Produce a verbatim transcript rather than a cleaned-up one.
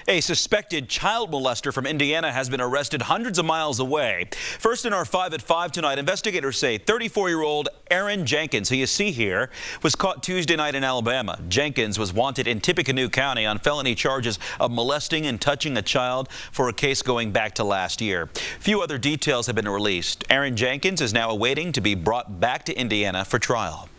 A suspected child molester from Indiana has been arrested hundreds of miles away. First in our five at five tonight, investigators say thirty-four-year-old Aaron Jenkins, who you see here, was caught Tuesday night in Alabama. Jenkins was wanted in Tippecanoe County on felony charges of molesting and touching a child for a case going back to last year. Few other details have been released. Aaron Jenkins is now awaiting to be brought back to Indiana for trial.